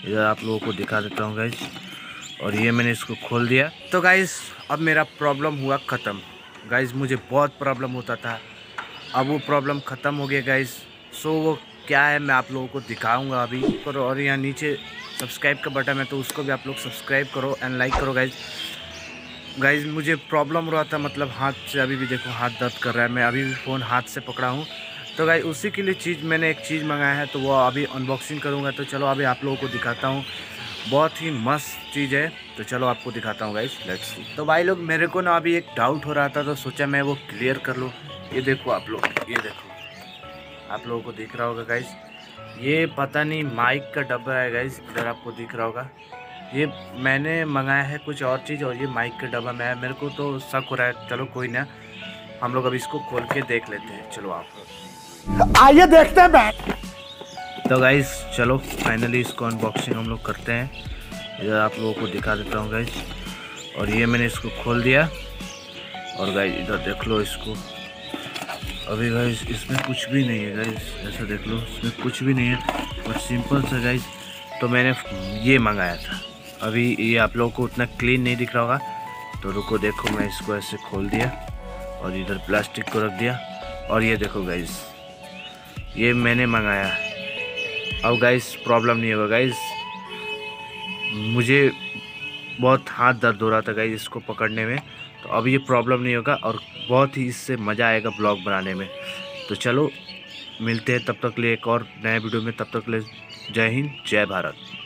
इधर आप लोगों को दिखा देता हूँ गाइस। और ये मैंने इसको खोल दिया। तो गाइस अब मेरा प्रॉब्लम हुआ ख़त्म। गाइस मुझे बहुत प्रॉब्लम होता था, अब वो प्रॉब्लम ख़त्म हो गया गाइस। सो वो क्या है मैं आप लोगों को दिखाऊंगा अभी करो। और यहाँ नीचे सब्सक्राइब का बटन है तो उसको भी आप लोग सब्सक्राइब करो एंड लाइक करो गाइस। गाइस मुझे प्रॉब्लम हो रहा था, मतलब हाथ से अभी भी देखो हाथ दर्द कर रहा है, मैं अभी भी फ़ोन हाथ से पकड़ा हूँ। तो गाइस उसी के लिए मैंने एक चीज़ मंगाया है, तो वो अभी अनबॉक्सिंग करूँगा। तो चलो अभी आप लोगों को दिखाता हूँ, बहुत ही मस्त चीज़ है। तो चलो आपको दिखाता हूँ गाइस, लेट्स सी। तो भाई लोग मेरे को ना अभी एक डाउट हो रहा था, तो सोचा मैं वो क्लियर कर लूँ। ये देखो आप लोग, ये देखो आप लोगों को दिख रहा होगा गाइस, ये पता नहीं माइक का डब्बा है गाइस, इधर आपको दिख रहा होगा। ये मैंने मंगाया है कुछ और चीज़, और ये माइक का डब्बा में है। मेरे को तो शक हो रहा है, चलो कोई ना, हम लोग अभी इसको खोल के देख लेते हैं। चलो आप आइए देखते हैं। तो गाइस चलो फाइनली इसको अनबॉक्सिंग हम लोग करते हैं। इधर आप लोगों को दिखा देता हूँ गाइस। और ये मैंने इसको खोल दिया, और गाइस इधर देख लो इसको। अभी गाइस इसमें कुछ भी नहीं है गाइस, ऐसा देख लो इसमें कुछ भी नहीं है, बस सिंपल सा गाइस। तो मैंने ये मंगाया था। अभी ये आप लोगों को उतना क्लीन नहीं दिख रहा होगा, तो रुको देखो, मैं इसको ऐसे खोल दिया और इधर प्लास्टिक को रख दिया। और ये देखो गाइस, ये मैंने मंगाया। अब गाइस प्रॉब्लम नहीं होगा गाइस, मुझे बहुत हाथ दर्द हो रहा था गाइस इसको पकड़ने में, तो अब ये प्रॉब्लम नहीं होगा और बहुत ही इससे मज़ा आएगा ब्लॉग बनाने में। तो चलो मिलते हैं तब तक लिए एक और नए वीडियो में, तब तक लिए जय हिंद जय भारत।